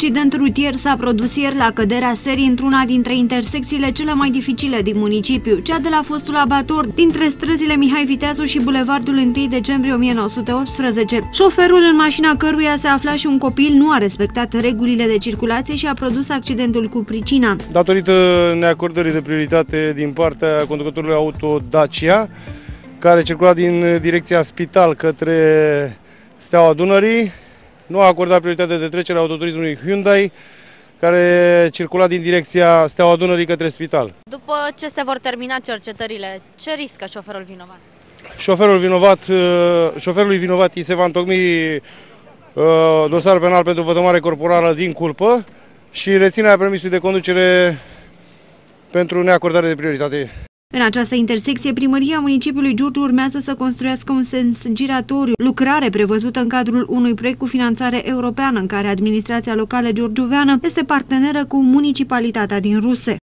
accident rutier s-a produs ieri la căderea serii într-una dintre intersecțiile cele mai dificile din municipiu, cea de la fostul abator, dintre străzile Mihai Viteazu și bulevardul 1 decembrie 1918. Șoferul, în mașina căruia se afla și un copil, nu a respectat regulile de circulație și a produs accidentul cu pricina. Datorită neacordării de prioritate din partea conducătorului auto Dacia, care circula din direcția Spital către Steaua Dunării, nu a acordat prioritate de trecere autoturismului Hyundai, care circula din direcția Steaua Dunării către Spital. După ce se vor termina cercetările, ce riscă șoferul vinovat? Șoferului vinovat îi se va întocmi dosar penal pentru vătămare corporală din culpă și reținerea permisului de conducere pentru neacordare de prioritate. În această intersecție, primăria municipiului Giurgiu urmează să construiască un sens giratoriu, lucrare prevăzută în cadrul unui proiect cu finanțare europeană, în care administrația locală giurgiuveană este parteneră cu municipalitatea din Ruse.